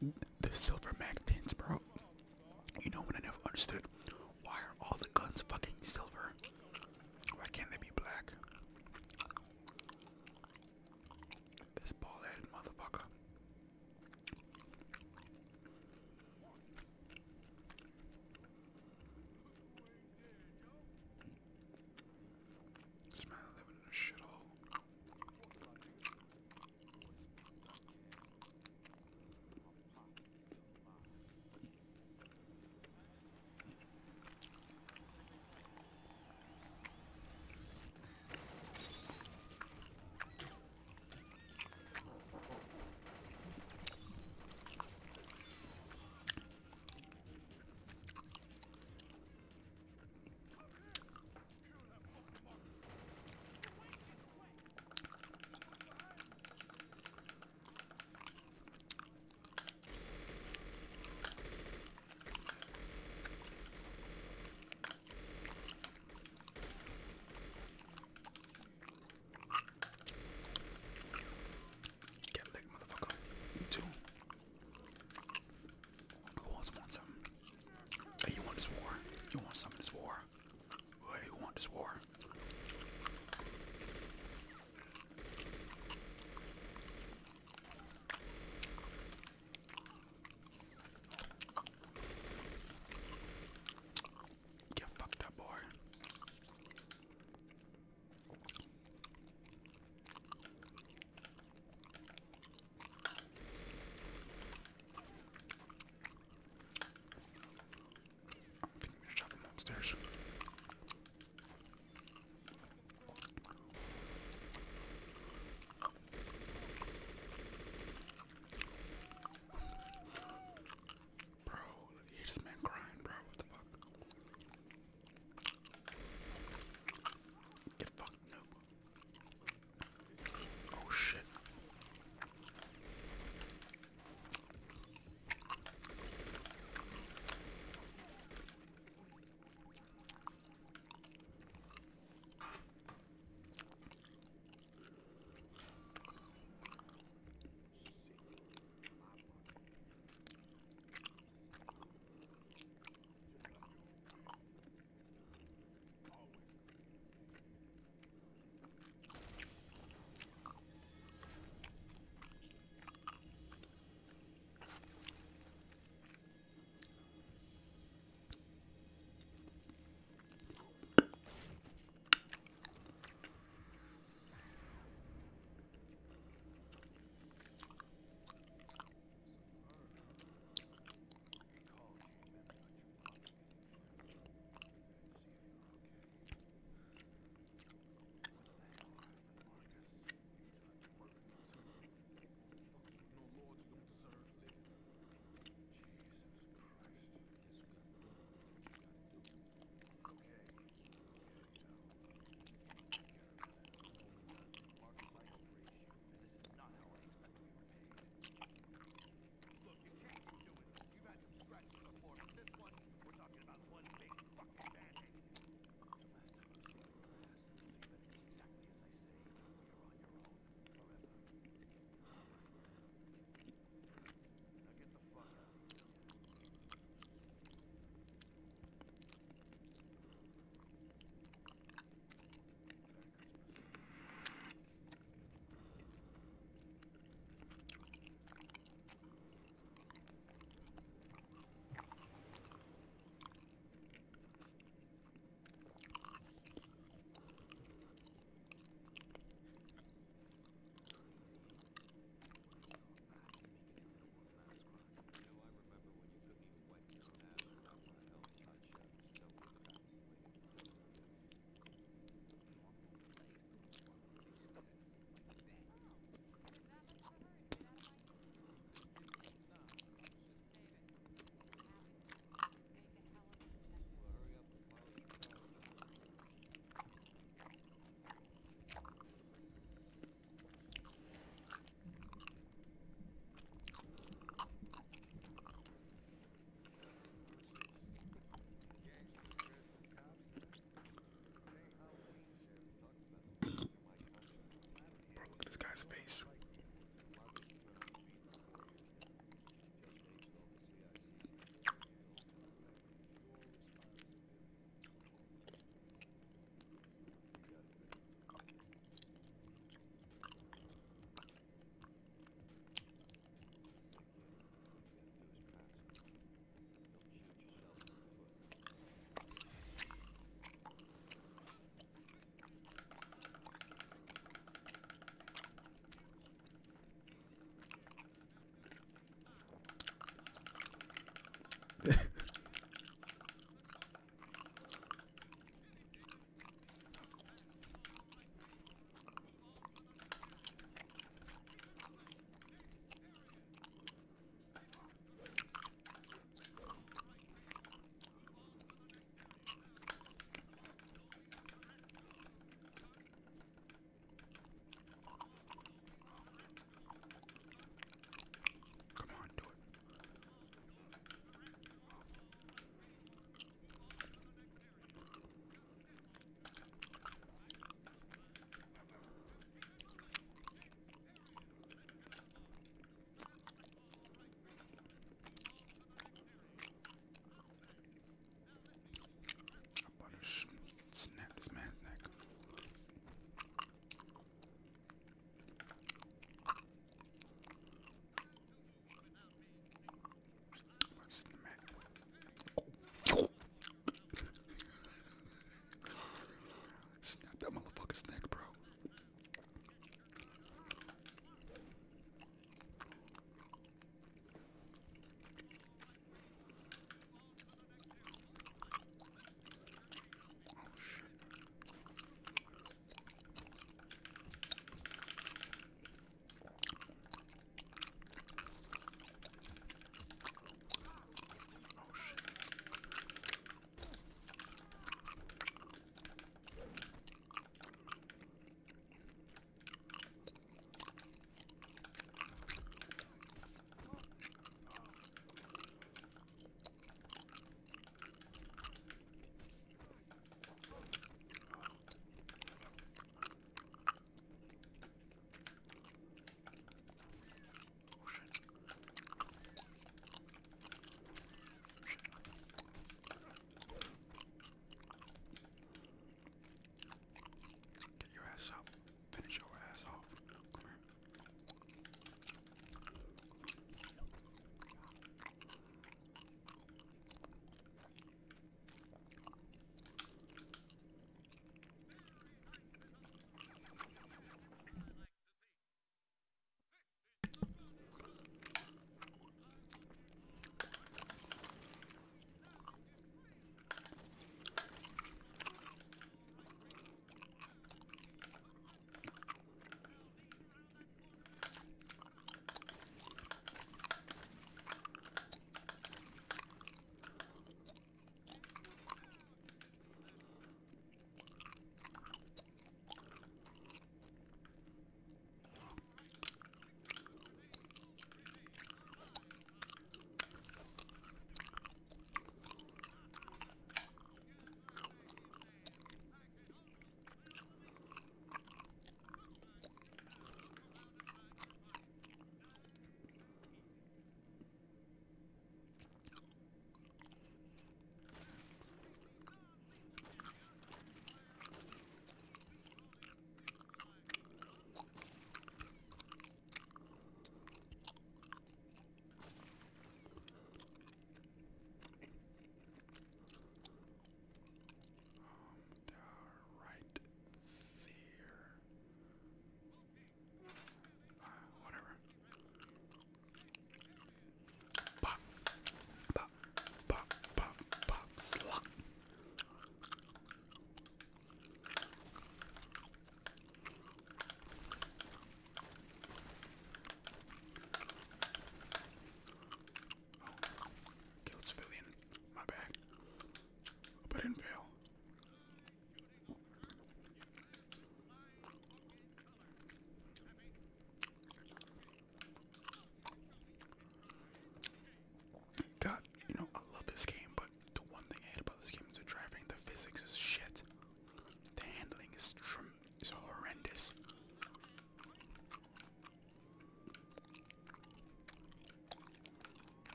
The silver mag tints, bro. You know what I never understood? Why are all the guns fucking silver? Why can't they be black? This bald-headed motherfucker. This man living in a shithole.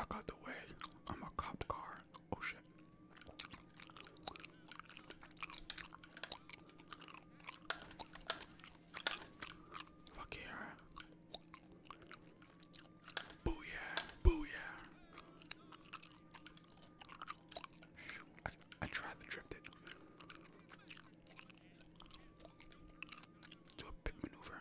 fuck out the way. I'm a cop car. Oh shit. Fuck yeah. Booyah. Booyah. Shoot. I tried to drift it. Do a big maneuver.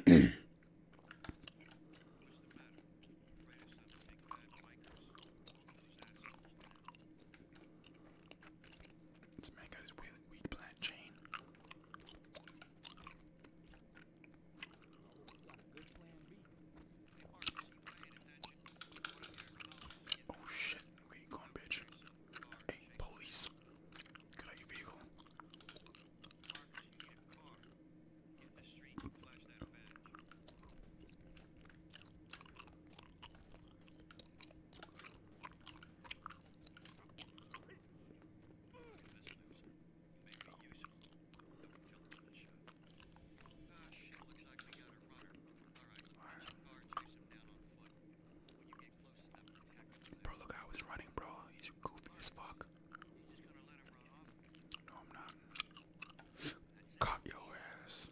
This man got his weed plant chain. Oh shit, where you going, bitch? Hey, police. Get out your vehicle. Bro, look how he's running, bro. He's goofy as fuck. No, I'm not. Caught your ass.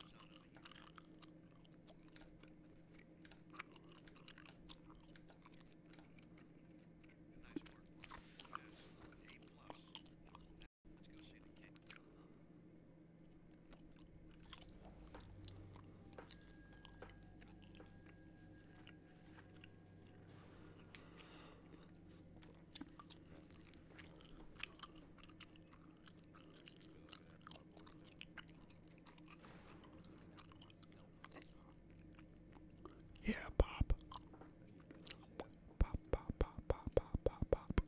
Yeah, pop. Pop, pop, pop, pop, pop, pop, pop.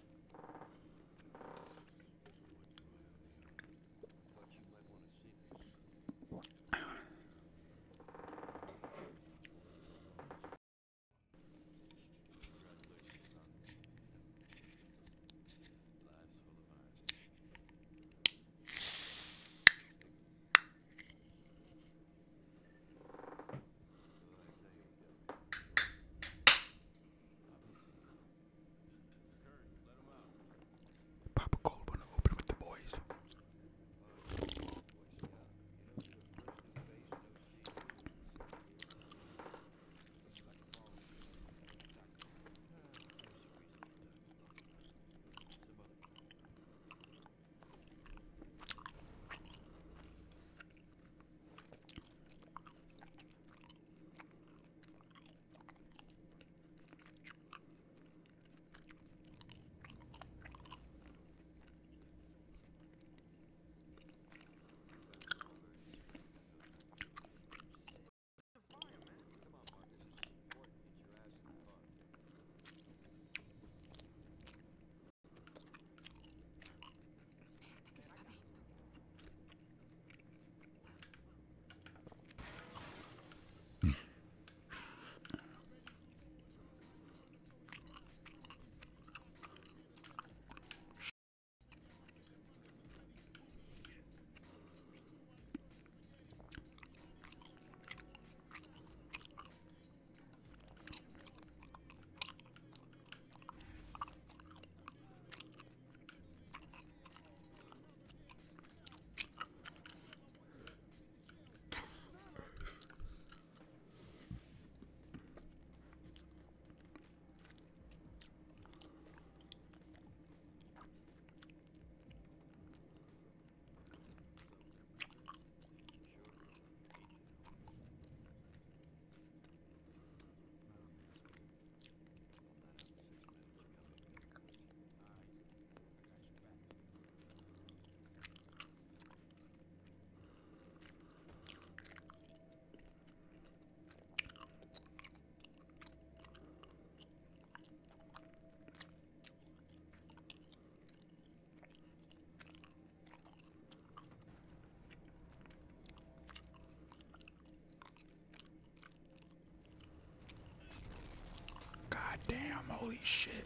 Pop a cold one to open with the boys. God damn, holy shit.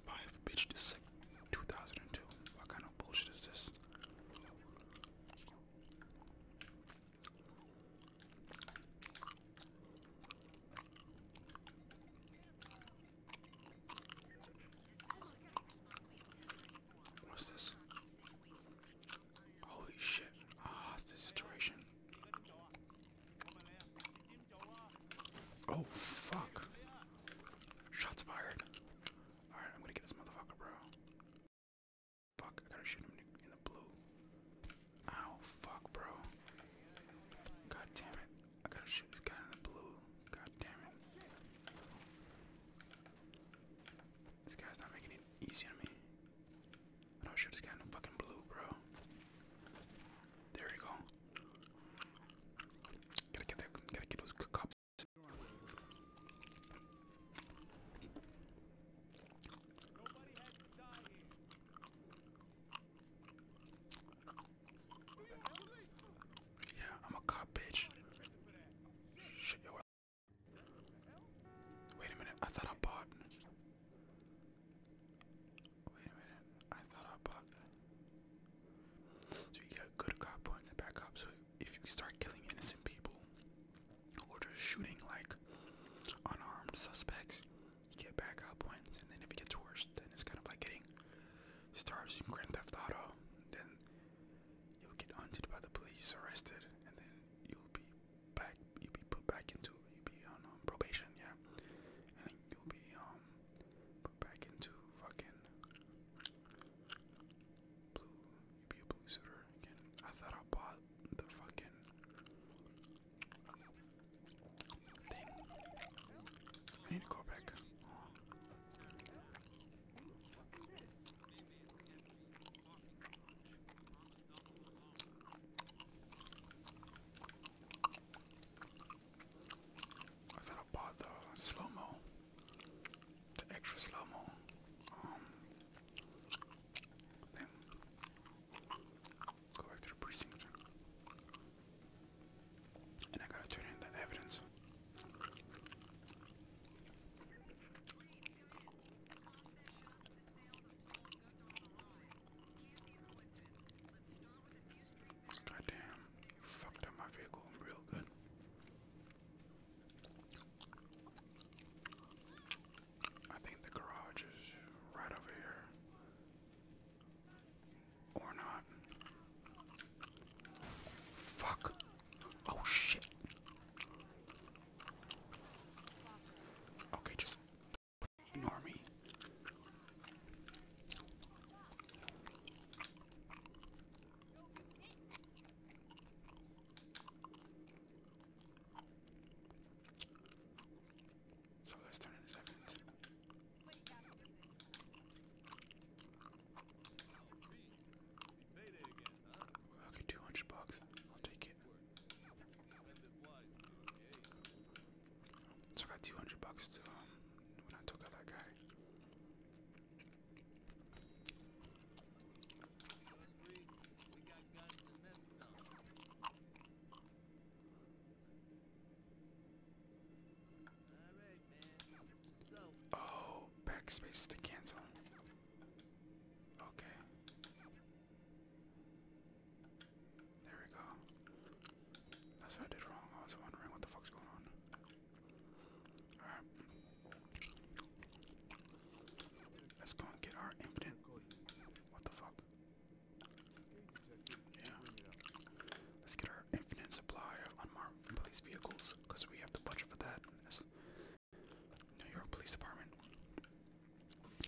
PS5, bitch. This is like 2002. What kind of bullshit is this? What's this? Holy shit. Hostage situation. Oh, fuck. Shots fired. Alright, I'm gonna get this motherfucker, bro. Fuck, I gotta shoot him in the blue. Ow, fuck, bro. God damn it. I gotta shoot this guy in the blue. God damn it. This guy's not making it easy on me. I don't shoot this guy in the fucking blue, bro. There we go. Gotta get those good cops. Yeah, I'm a cop, bitch. Shit, yo. Wait a minute, I thought I bought. Wait a minute, I thought I bought. So you got good cop points and bad cops. So if you start killing innocent people or just shooting like unarmed suspects, you get bad cop points. And then if it gets worse, then it's kind of like getting stars in Grand Theft Auto. Then you'll get hunted by the police, arrested, and then you'll be put back into, you'll be on probation, yeah, and then you'll be put back into fucking blue. You'll be a blue suitor again. I thought I bought the fucking thing. I need to go back. I thought I bought the slow-mo, the extra slow-mo thing. Go back to the precinct. And I gotta turn in that evidence. Goddamn, you fucked up my vehicle real good. I think the garage is right over here. Or not. Fuck. Oh shit. Okay, just ignore me. So let's turn in his evidence. Okay, $200. I'll take it. So I got $200 to when I took out that guy. Oh, backspace to cancel. Okay. There we go. That's what I did wrong. I was wondering what the fuck's going on. Alright. Let's go and get our infinite. What the fuck? Yeah. Let's get our infinite supply of unmarked police vehicles, because we have the budget for that as New York Police Department.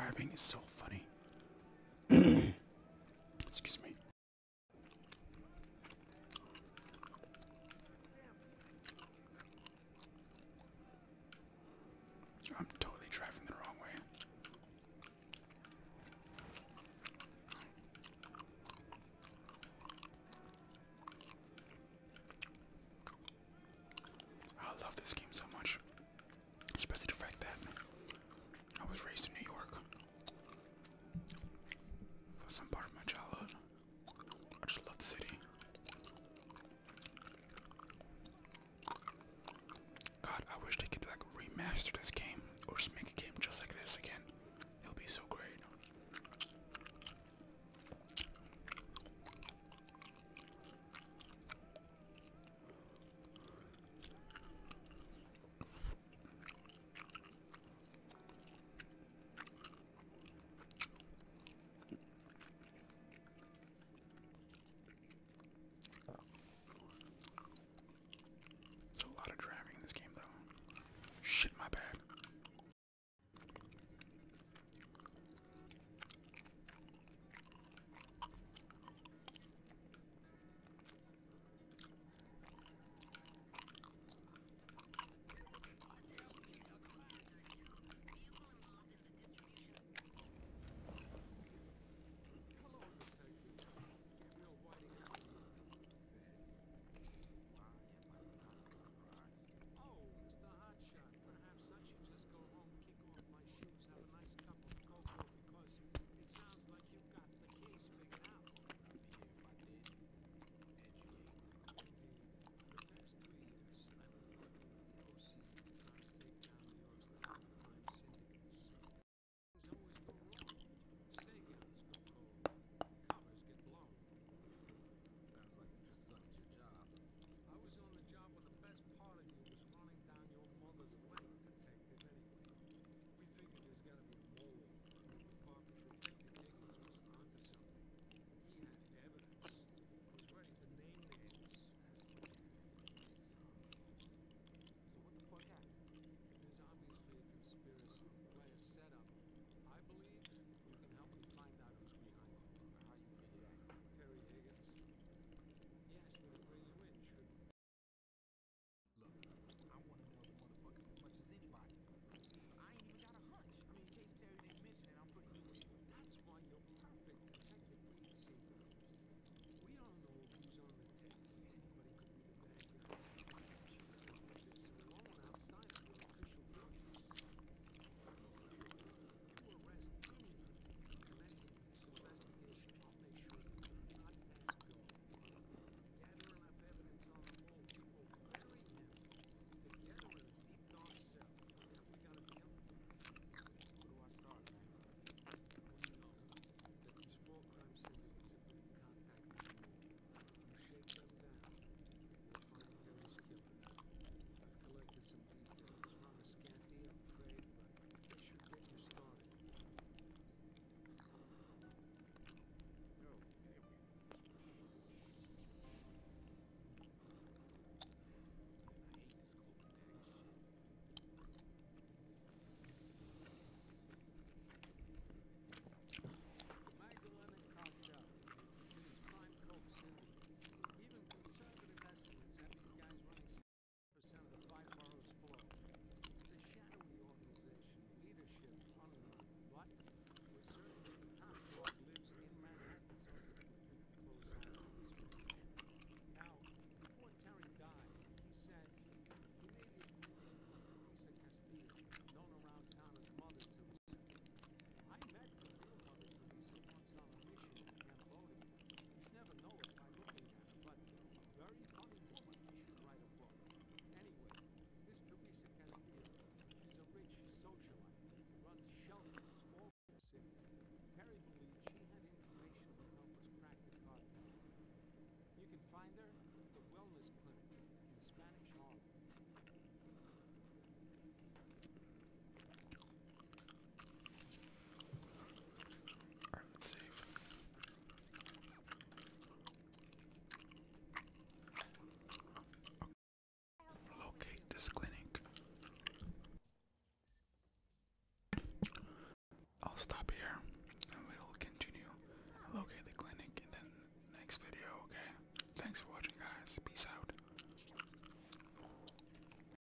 Driving is so funny. Excuse me. I'm totally driving the wrong way. I love this game so much, especially the fact that I was raised in New York for some part of my childhood. I just love the city. God, I wish they could like remaster this game.